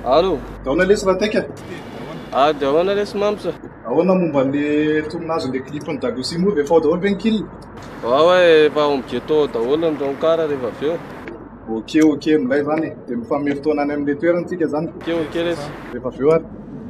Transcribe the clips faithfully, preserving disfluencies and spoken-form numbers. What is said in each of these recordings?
Allo, Dahoana lesy raha taika? ah dia ahoana lesy mamsa? Ahoana momba le tournage le clip'ny Dagosi Movie efa ao daholo ve ny kill? Ao hoe efa ao migeto daholo ny ronkara rehefa avy eo. Ok ok milay zany e, dia mifameno fotoana any amin'ilay toerana tsika zany. Ok ok lesy. Rehefa avy eo ary.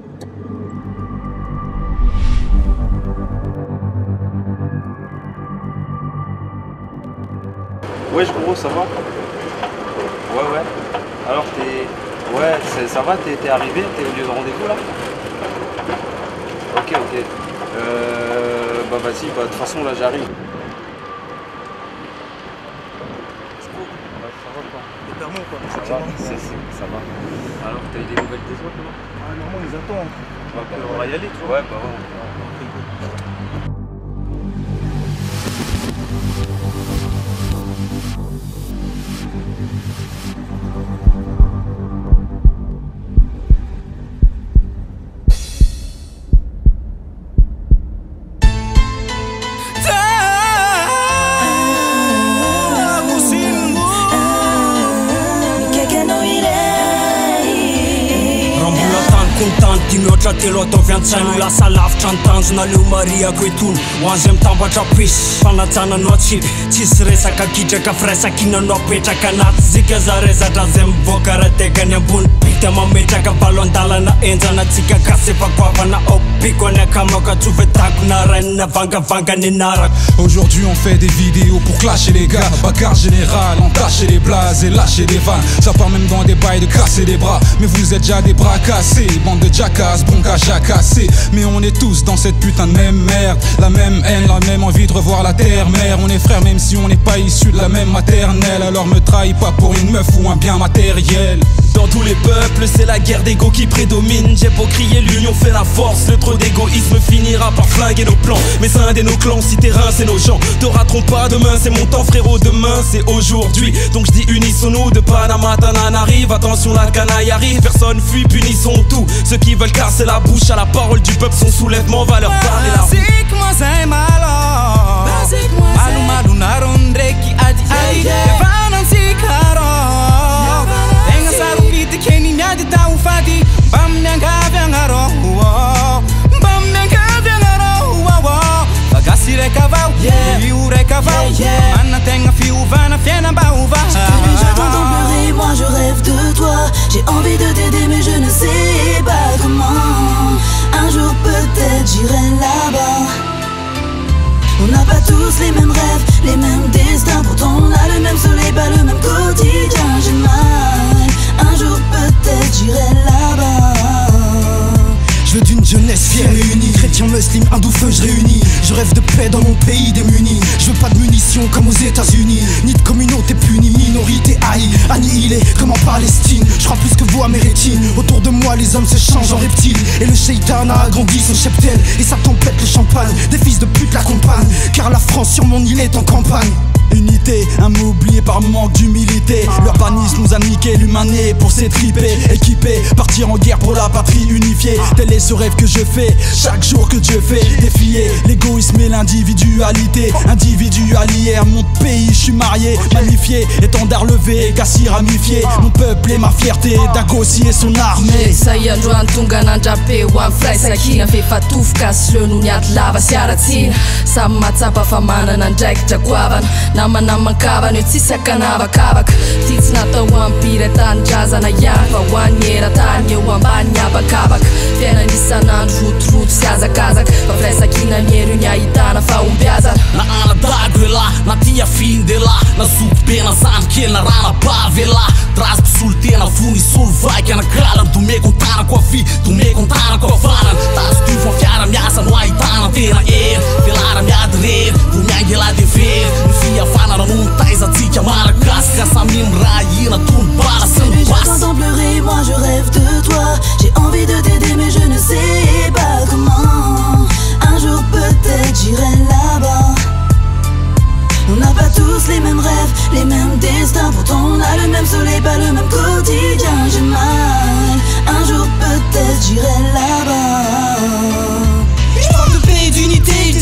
Ouais, je gros, ça va? Ouais, ouais. Alors, t'es... Ouais, ça va, t'es arrivé? T'es au lieu de rendez-vous, là? Ok, ok. Euh... Bah, vas-y, bah, de toute façon, là, j'arrive. Ça va, quoi? T'es permis ou quoi? Ça va, c'est, c'est, ça va. Alors, t'as eu des nouvelles des autres, là? Ah, normalement, ils attendent. Ouais, bah, on va y aller, tu vois? Ouais, bah, ouais. Dimihoatra telo ataovy an-tsaino lasa lavitra an-tanjona leo mariako etono ho azy mitambatra pisy fanatsananao tsipy tsisy resaka kidraka firaisakinanao apetraka anaty zika zarezatra zay mivoaka raha tegany ambony bita mametraka valo an-dalana enjanatsika kasy efa koavana opiko any akamaka tsovy takona rainina vangavangany anaraka. Aujourd'hui on fait des vidéos pour clasher les gars, bagarre générale, entacher les blazes et lâcher des vannes. Ça part même dans des bails de casser des bras, mais vous êtes déjà des bras cassés, bande de jackass, bon gars jacassé. Mais on est tous dans cette putain de même merde, la même haine, la même envie de revoir la terre mère. On est frères même si on n'est pas issus de la même maternelle. Alors me trahis pas pour une meuf ou un bien matériel. Dans tous les peuples c'est la guerre d'ego qui prédomine. J'ai beau crier l'union fait la force, le trop d'égoïsme finira par flinguer nos plans. Mais scinder nos clans, si terrain c'est nos gens. Te rateront pas demain, c'est mon temps frérot, demain c'est aujourd'hui. Donc je dis unissons-nous de Panama Tananarive. Attention la canaille arrive, personne fuit, punissons tout. Ceux qui veulent casser la bouche à la parole du peuple, son soulèvement va leur parler la route. Je t'entends pleurer, moi je rêve de toi. J'ai envie de t'aider mais je ne sais pas comment. Un jour peut-être j'irai là-bas. On n'a pas tous les mêmes rêves, les mêmes destins. Pourtant on a le même soleil, pas le même quotidien. J'ai mal, un jour peut-être j'irai là-bas. Je veux d'une jeunesse fière et unie, chrétien, musulman, hindou, feuge réunis. Je rêve de paix dans mon pays démuni. Je veux pas de munitions comme aux États-Unis, ni de communauté punie, minorité haïe, annihilée comme en Palestine. Je crois plus que vous à mes rétines. Autour de moi les hommes se changent en reptiles. Et le shaitan a agrandi son cheptel. Et ça tempête le champagne, des fils de pute l'accompagnent. Car la France sur mon île est en campagne. Unité, un mot oublié par manque d'humilité. L'urbanisme nous a niqué, l'humain né pour s'étriper. Équipé, partir en guerre pour la patrie unifiée. Tel est ce rêve que je fais, chaque jour que Dieu fait. Défier l'égoïsme et l'individualité. Individual hier, mon pays, je suis marié. Magnifié, étendard levé, cassis ramifié. Mon peuple est ma fierté, Dagosi et son armée. Saya androany tonga nandrape ho amin'ny firaisakina fefatofoka sy leo no niady lava sy aratsina. Samy mahatsapa fa manana andraikitra goavana. Namanaman-kavana eo tsisy akanavakavaka. Ty tsy natao ampiretan-drazana ihany fa ho an'ny eran-tany eo ambany habakabaka. Fiainana isan'andro rotoroto sy azakazaka. Fa firaisakina miery ny ahitana fahombiazana. Na anadago e lahy, na tia findy e lahy. Na zoky be na zandry kely na ranabavy e lahy. Trazy mpisolo tena vony solo vaky anakalany. Domeko an-tanako avy, domeko an-tanako avanana. Tazo dio fa fiara miasa no ahitana tena ena. Velara miady rery, vo miangela de very. Fiafanana no mitaizatsika malagasy. Ka samy miraina tono bala sy ny basy. Je t'entends pleurer, moi je rêve de toi. J'ai envie de t'aider mais je ne sais pas comment. Un jour peut-être j'irai là-bas. On n'a pas tous les mêmes rêves, les mêmes destins. Pourtant on a le même soleil, pas le même quotidien. J'ai mal, un jour peut-être j'irai là-bas. Je parle de paix et d'unité,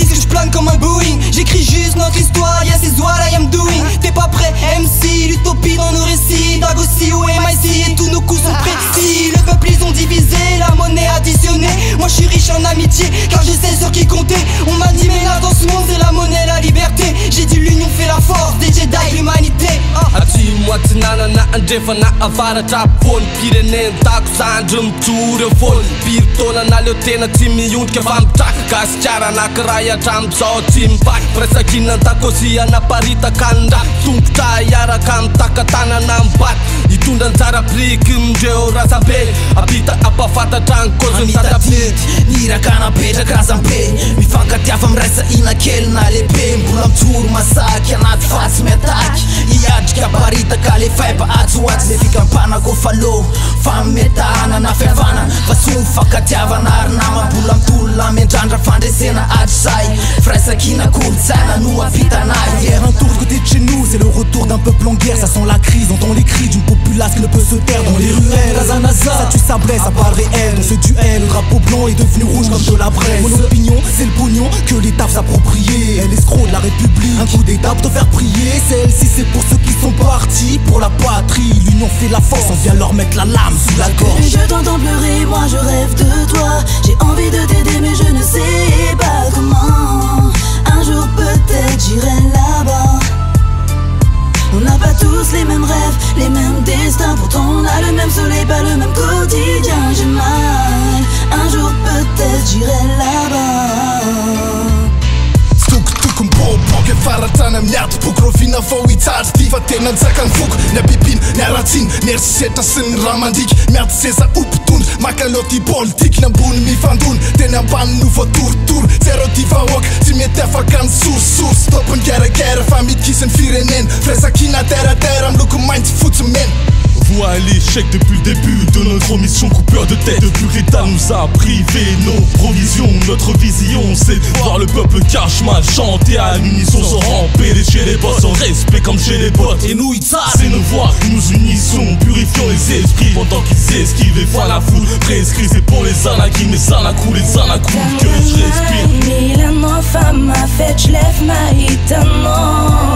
divisé, la monnaie additionnée. Moi je suis riche en amitié, car je sais sur qui compter. On m'a dit mais là dans ce monde c'est la monnaie, la liberté. J'ai dit l'union fait la force, des Jedi l'humanité. Aty moatsinana na andrefa na avaratra fony pireneny tako sandry mitory fony piritaona na leo tena tsy miondrika fa mitraka gasikara anakiray atramizao tsy mivaky presakina takozy anaparitaka andraky tombotra iaraka mitakatanana mibaty hitondra anjara priky mindreo razabe apita apafantatra ankoziny tatabe niraka napetraka razambe mifankatiava mirasa ina kely na lehibe mbola mitoro masaky anaty fatsy miataky iadrika baritaka le faiba atsoatsy le fikampanako falo fametahana na fiavana fa so mifankatiavana ary nama mbola mitolona miandrandra fandresena atrizay firaisakina kolotsaina no ampitanahy hier un tour du côté de chez nous, c'est le retour d'un peuple en guerre. Ça sent la crise, entend les cris d'une populace qui ne peut se taire dans les ruelles. Razanaza, ça tue sa blesse, ça parle réel. Dans ce duel, le drapeau blanc est devenu rouge comme de la braise. Mon opinion, c'est le pognon que l'État s'approprie. Elle escroc de la République, un coup d'État pour te faire prier. Celle-ci c'est pour ceux qui sont partis pour la patrie. L'union fait la force, on vient leur mettre la lame sous la gorge. Et je t'entends pleurer, moi je rêve de toi. J'ai envie de t'aider mais je ne sais pas comment. Un jour peut-être j'irai là-bas. On n'a pas tous les mêmes rêves, les mêmes destins. Pourtant on a le même soleil, pas le même quotidien. J'ai mal, un jour peut-être j'irai là-bas. Tokony boboka faratrana miady boky rovina vao hitsary ty fa tena nitsaka ny foko ny abibiny ny aratsiny ny erisetra sy ny raha mandiky miady seza ompitondry makaloty politika ny ambony mifandony teny ambany no voatorotoro zero ty vahoaka tsy mety afaka ny sorisory stopiny geregere fa midikisy ny firenena firaisakina terratera miloko mainty fotsy mena. Voix l'échec depuis le début de notre mission, coupeur de tête depuis que l'État nous a privé nos provisions. Notre vision c'est de voir le peuple cache mal chanter à l'unisson sans ramper les chez les boss en respect comme chez les bottes. Et nous c'est nos voix que nous unissons, purifions les esprits pendant qu'ils esquivent et voient la foule prescrit. C'est pour les anakim, les anakous, les anakous que je respire. Milano fama fait je lève ma hitano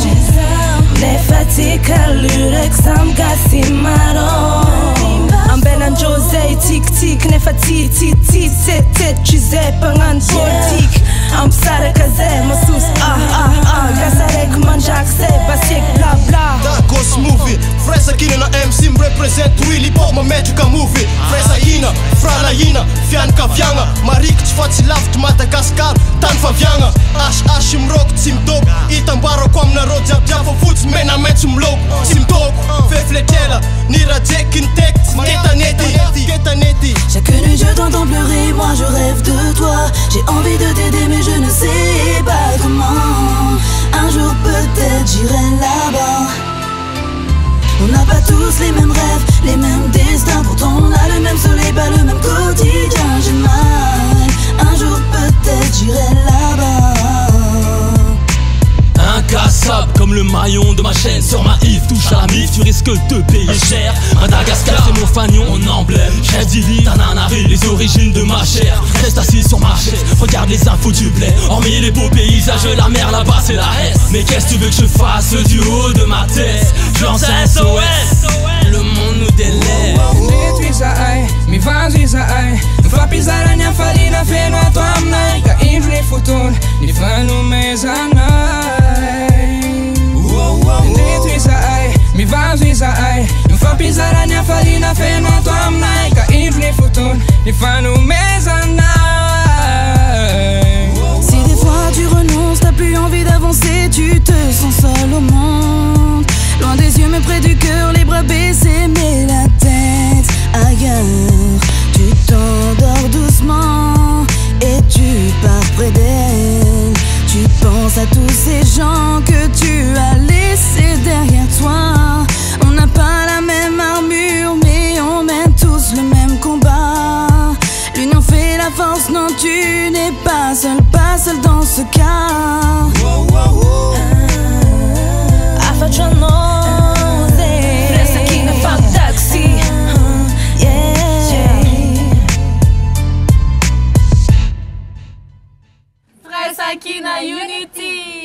Nefatika lurek sam gasimaro Ambela Jose tik tik nefati tit tit tit tit Chize pangan politik Amsare kaze masus ah ah ah Gasarek manjakse basiek bla bla Ghost movie, Fresa Kina na M C represent really pop ma metrika movie Fresa Hina, Frana Hina, fiany kaviagna Marikitry fa tsy lavitry Madagasikara, tany faviagna Ash ash miroko tsy midoko Itambarako aminareo jiabijiaby fa fotsy mena maitso miloko Tsy midoko, fefletrela, ny rajeky ny tek Tsy ketanety, ketanety Chaque nuit je t'entends pleurer, moi je rêve de toi. J'ai envie de t'aider mais je ne sais pas comment. Un jour peut-être j'irai là-bas. On n'a pas tous les mêmes rêves, les mêmes destins. Pourtant on a le même soleil, pas le même quotidien. J'ai mal, un jour peut-être j'irai là-bas. Incassable comme le maillon de ma chaîne. Sur ma Yves, touche à la mif, tu risques de payer cher. Madagascar, c'est mon fanion, mon emblème. Chef divin, Tananari, les origines de ma chair. Reste assis sur ma chaise, regarde les infos du blé. Hormis les beaux paysages, la mer là-bas c'est la S. Mais qu'est-ce que tu veux que je fasse du haut de ma tête? Je lance un S O S, le monde nous délaisse. Mi vazi za ai Mfapizara nya farina feno ato amnai Ka indro ny fotona ny fanomezanay Ndeto iza ai Mi vazo iza ai Mfapizara nya farina feno ato amnai Ka indro ny fotona ny fanomezanay Si des fois tu renonces, t'as plus envie d'avancer, tu te sens seul au monde. Loin des yeux mais près du cœur, les bras baissés mais la tête ailleurs. Tu t'endors doucement et tu pars près d'elle. Tu penses à tous ces gens que tu as laissés derrière toi. On n'a pas la même armure mais on mène tous le même combat. L'union fait la force, non tu n'es pas seul, pas seul dans ce cas. Fresa Kina fa taxi Fresa Kina Unity.